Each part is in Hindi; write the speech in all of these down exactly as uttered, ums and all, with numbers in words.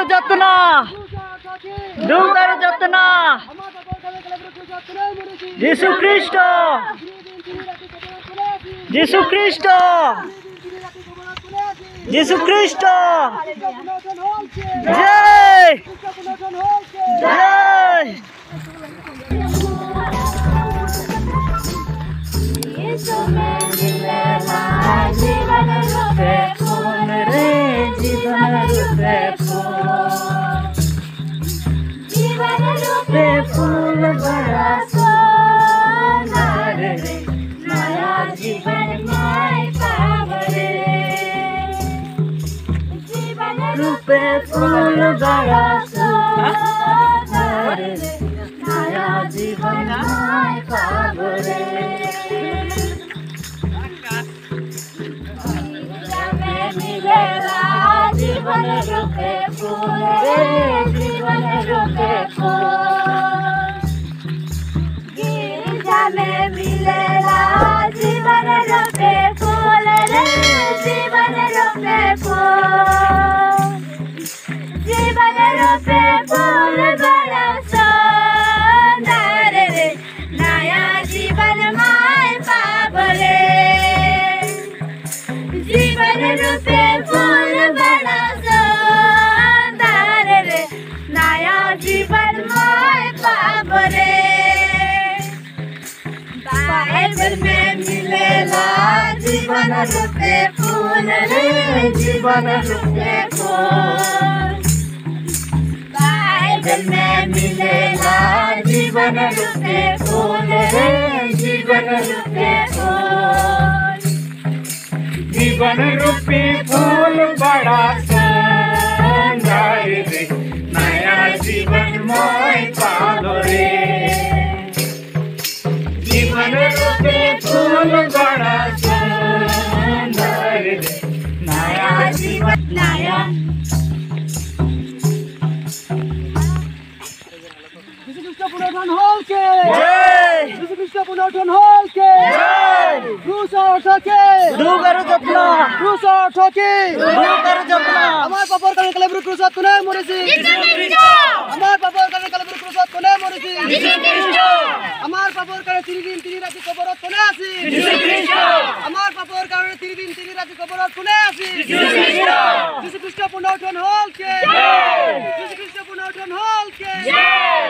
যত্ন দুর্গার যত্ন যিশু খ্রিস্ট যিশু খ্রিস্ট যিশু খ্রিস্ট জয় জয় জীবন রূপে ফুল রে জীবন রূপে ফুল জীবন রূপে ফুল बड़ा सुंदर रे नया जीवन माय पावरे जीवन रूपे फूल बड़ा सुंदर रे नया जीवन माय पावरे जीवन रूपे फूल रे जीवन रूपे फूल गिरजा में मिलेला जीवन रूपे फूल रे जीवन रूपे फूल जीवन रूपे फूल बड़ा सुंदर रे नया जीवन माय पावले जीवन रूपे फूल बड़ा सुंदर रे नया जीवन माय पावरे बाइबल में मिलेला जीवन रूपे फूल रे जीवन रूपे फूल बाइबल में मिलेला जीवन रूपे फूल रे जीवन रूपे फूल जीवन रूपी फूल बड़ा सुंदर रे नया जीवन मोय पालो रे जीवन रूपी फूल बड़ा सुंदर रे नया जीवन नया पुनरुत्थान होल के जय यीशु ख्रिस्ट पुनरुत्थान होल के जय क्रूस उठाके দুর্গার যত্ন ক্রুশ উঠাকে দুর্গার যত্ন আমার পাপের কারণে কালেবুর ক্রুশত কোনে মরেছি যিশু খ্রিস্ট আমার পাপের কারণে কালেবুর ক্রুশত কোনে মরেছি যিশু খ্রিস্ট আমার পাপের কারণে তিন দিন তিন রাত কবরত কোনে আছি যিশু খ্রিস্ট আমার পাপের কারণে তিন দিন তিন রাত কবরত কোনে আছি যিশু খ্রিস্ট যিশু খ্রিস্ট পুনরুত্থান হোল কে জয় যিশু খ্রিস্ট পুনরুত্থান হোল কে জয়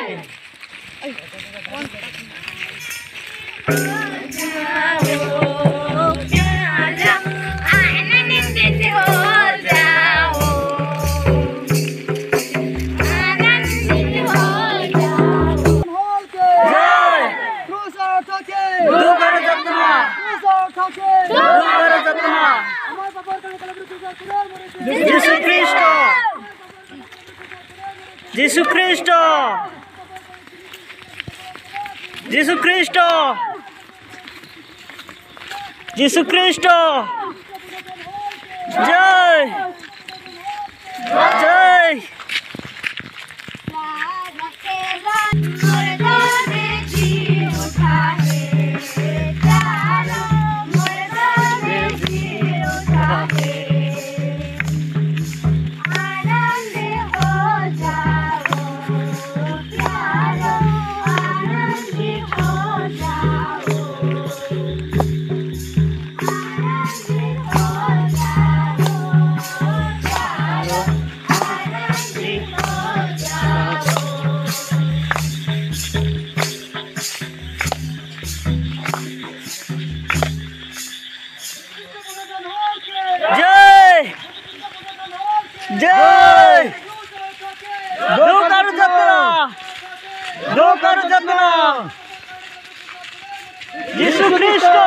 যিশু খ্রিস্ট যিশু খ্রিস্ট যিশু খ্রিস্ট যিশু খ্রিস্ট জয় জয় जय দুর্গার যত্ন দুর্গার যত্ন যিশু খ্রিস্ট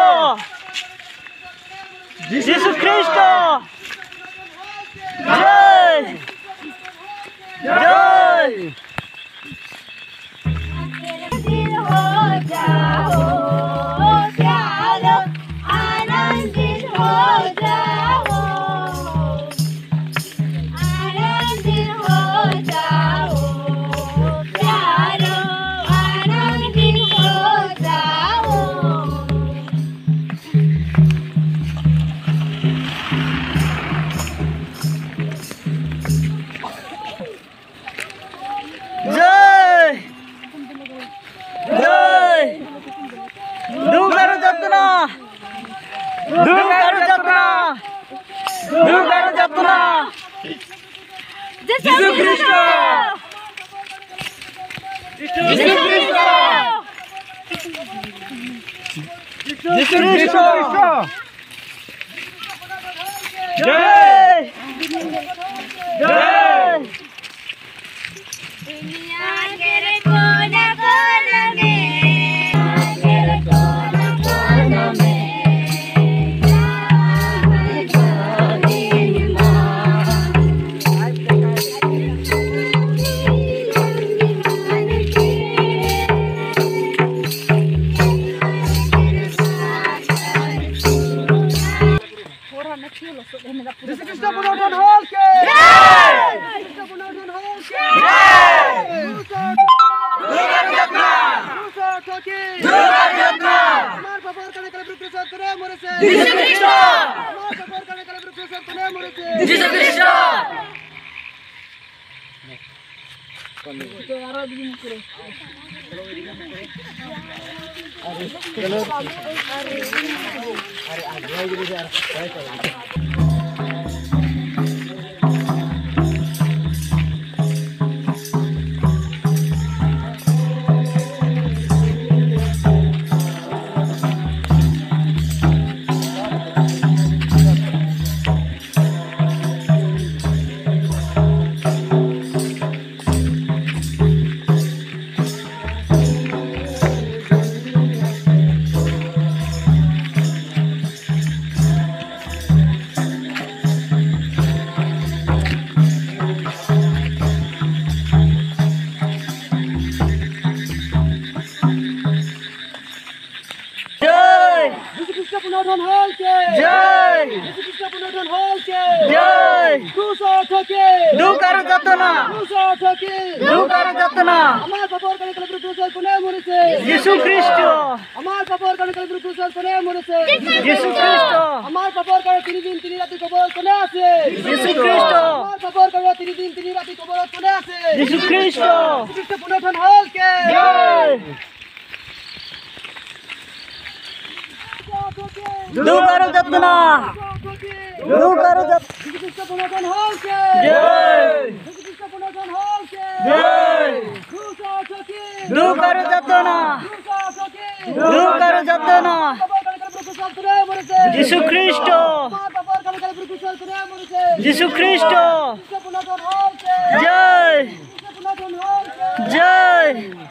যিশু খ্রিস্ট জয় জয় যিশু খ্রিস্ট জয় জয় दुनिया के कोना कोना में के कोना कोना में যিশু খ্রিস্ট পুনরুত্থান হোক কে জয় যিশু খ্রিস্ট পুনরুত্থান হোক কে জয় দুগার যাত্রা দুসর ঠকি দুগার যাত্রা আমার বাবার কানে কালে প্রভু সত্য রে মরেছে যিশু খ্রিস্ট আমার বাবার কানে কালে প্রভু সত্য রে মরেছে যিশু খ্রিস্ট তো আরো দিন করে চলো আরে আগে আগে দিদি আর কয় করে যিশু খ্রিস্ট পুনরুত্থান হোক কে জয় যিশু খ্রিস্ট পুনরুত্থান হোক কে জয় দুসর ঠকি দুগার যাতনা দুসর ঠকি দুগার যাতনা আমার বাবার কানে কালে প্রভু সত্য রে মরেছে যিশু খ্রিস্ট আমার বাবার কানে কালে প্রভু সত্য রে মরেছে যিশু খ্রিস্ট আমার বাবার কানে তিন দিন তিন রাতে কবর কোনে আছে যিশু খ্রিস্ট আমার বাবার কানে তিন দিন তিন রাতে কবর কোনে আছে যিশু খ্রিস্ট যিশু খ্রিস্ট পুনরুত্থান হোক কে জয় দুগার যাতনা দুগার যাতনা যিশু খ্রিস্ট পুনরুত্থান হোক কে জয় যিশু খ্রিস্ট পুনরুত্থান হোক কে জয় দুসর ঠকি দুগার যাতনা দুসর ঠকি দুগার যাতনা বাবার কানে কালে প্রভু সত্য রে মরেছে যিশু খ্রিস্ট আমার বাবার কানে কালে প্রভু সত্য রে মরেছে যিশু খ্রিস্ট যিশু পুনরুত্থান হোক কে জয় যিশু পুনরুত্থান হোক কে জয়।